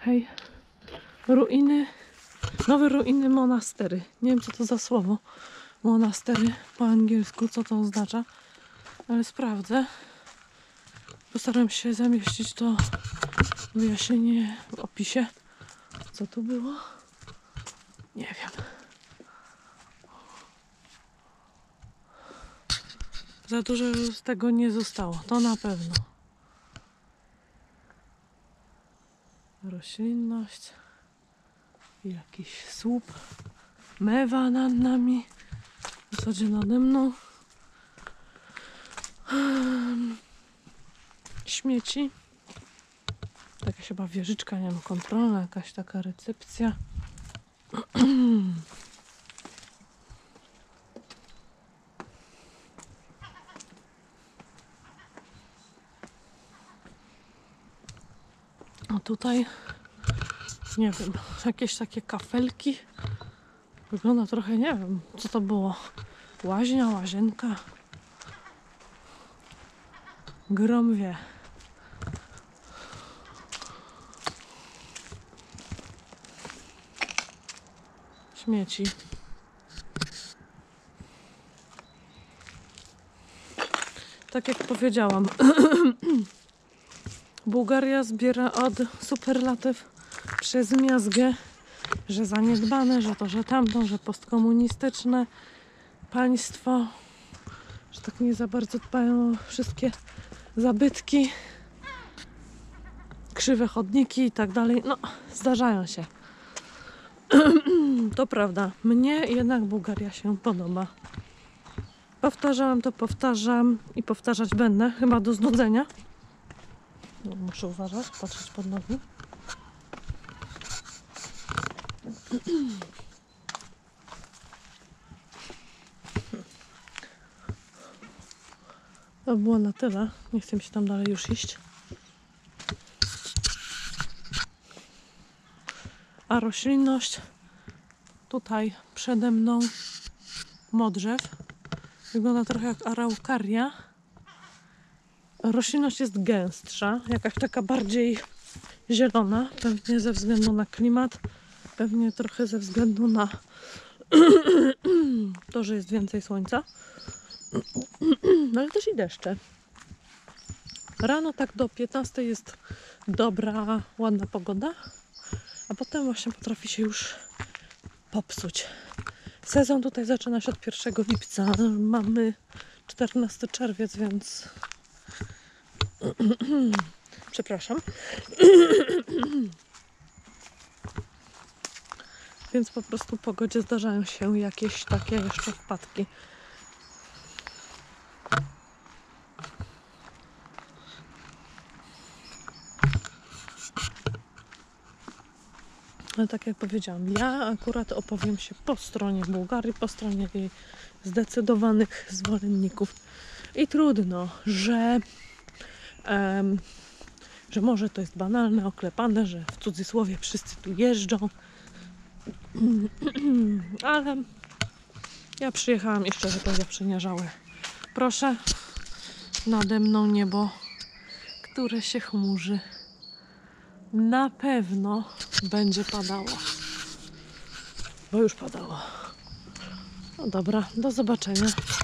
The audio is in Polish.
Hej, ruiny, nowe ruiny monastery. Nie wiem, co to za słowo. Monastery po angielsku, co to oznacza, ale sprawdzę. Postaram się zamieścić to wyjaśnienie w opisie. Co tu było? Nie wiem. Za dużo z tego nie zostało, to na pewno. Roślinność. Jakiś słup. Mewa nad nami. W zasadzie nade mną. Śmieci. Taka chyba wieżyczka, nie wiem, kontrolna, jakaś taka recepcja. A tutaj, nie wiem, jakieś takie kafelki. Wygląda trochę, nie wiem, co to było. Łaźnia, łazienka. Grom wie. Śmieci. Tak jak powiedziałam, Bułgaria zbiera od superlatyw przez miazgę, że zaniedbane, że to, że tamto, że postkomunistyczne państwo, że tak nie za bardzo dbają o wszystkie zabytki, krzywe chodniki i tak dalej. No, zdarzają się. To prawda, mnie jednak Bułgaria się podoba. Powtarzałam to, powtarzam i powtarzać będę, chyba do znudzenia. No, muszę uważać, patrzeć pod nogi. To było na tyle. Nie chcę mi się tam dalej już iść. A roślinność tutaj przede mną modrzew. Wygląda trochę jak araukaria. Roślinność jest gęstsza, jakaś taka bardziej zielona, pewnie ze względu na klimat, pewnie trochę ze względu na to, że jest więcej słońca. No ale też i deszcze. Rano tak do 15 jest dobra, ładna pogoda, a potem właśnie potrafi się już popsuć. Sezon tutaj zaczyna się od 1 lipca. Mamy 14 czerwiec, więc przepraszam. Więc po prostu w pogodzie zdarzają się jakieś takie jeszcze wpadki. Ale tak jak powiedziałam, ja akurat opowiem się po stronie Bułgarii, po stronie jej zdecydowanych zwolenników. I trudno, że może to jest banalne, oklepane, że w cudzysłowie wszyscy tu jeżdżą. Ale ja przyjechałam i szczerze powiedziawszy nie żałuję. Proszę, nade mną niebo, które się chmurzy. Na pewno będzie padało. Bo już padało. No dobra, do zobaczenia.